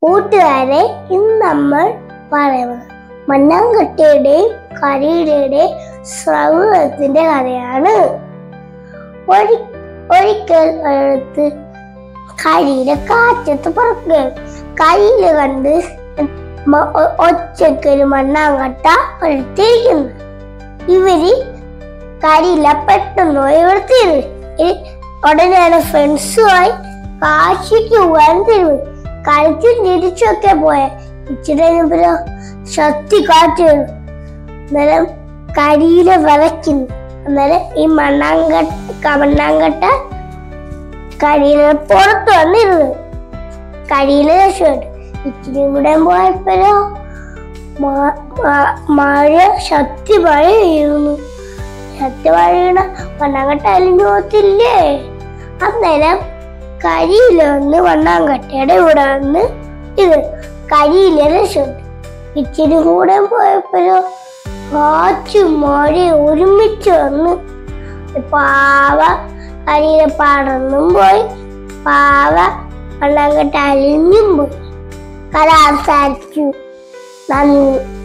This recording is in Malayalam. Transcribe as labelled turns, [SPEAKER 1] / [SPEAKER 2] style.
[SPEAKER 1] കൂട്ടുകാരെ, ഇന്ന് നമ്മൾ പറയുന്നത് മണ്ണാങ്കട്ടയുടെയും കരിയുടെയും സൗഹൃദത്തിന്റെ കഥയാണ്. ഒരിക്കൽ എടുത്ത് കരിയിലെ കാറ്റത്ത് പറക്കുക. കരിയില് കണ്ട് ഒച്ചക്കൊരു മണ്ണാങ്കട്ട എടുത്തിരിക്കുന്നു. ഇവര് കരിയില പെട്ടെന്ന് എടുത്തിരുന്നു. ഉടനെയാണ് ഫ്രണ്ട്സുമായി കാശിക്ക് പോകാൻ തീരുമാനിച്ചു. കളിച്ചും തിരിച്ചൊക്കെ പോയ ഇച്ചിരി ശക്തി കാറ്റ് വരും. അന്നേരം കരിയില വിളയ്ക്കുന്നു. അന്നേരം ഈ മണ്ണാങ്കട്ട കരിയില പുറത്ത് വന്നിരുന്നു. കരിയില രക്ഷപ്പെട്ടു. ഇച്ചിരി കൂടെ പോയപ്പോഴോ മഴ ശക്തി മഴ വീഴുന്നു. ശക്തി മഴ വീണ മണ്ണാങ്കട്ട അലിഞ്ഞു പോകത്തില്ലേ? അന്നേരം കരിയില വന്ന് മണ്ണാങ്കട്ടയുടെ കൂടെ വന്ന് കരിയില രക്ഷപ്പെട്ടു. ഇച്ചിരി കൂടെ പോയപ്പോഴോ കാറ്റും മഴയും ഒരുമിച്ച് വന്ന് പാവ കരിയില പടർന്നും പോയി. പാവ മണ്ണാങ്കട്ട അലിഞ്ഞും പോയി. കഥ അവസാനിച്ചു. നന്ദി.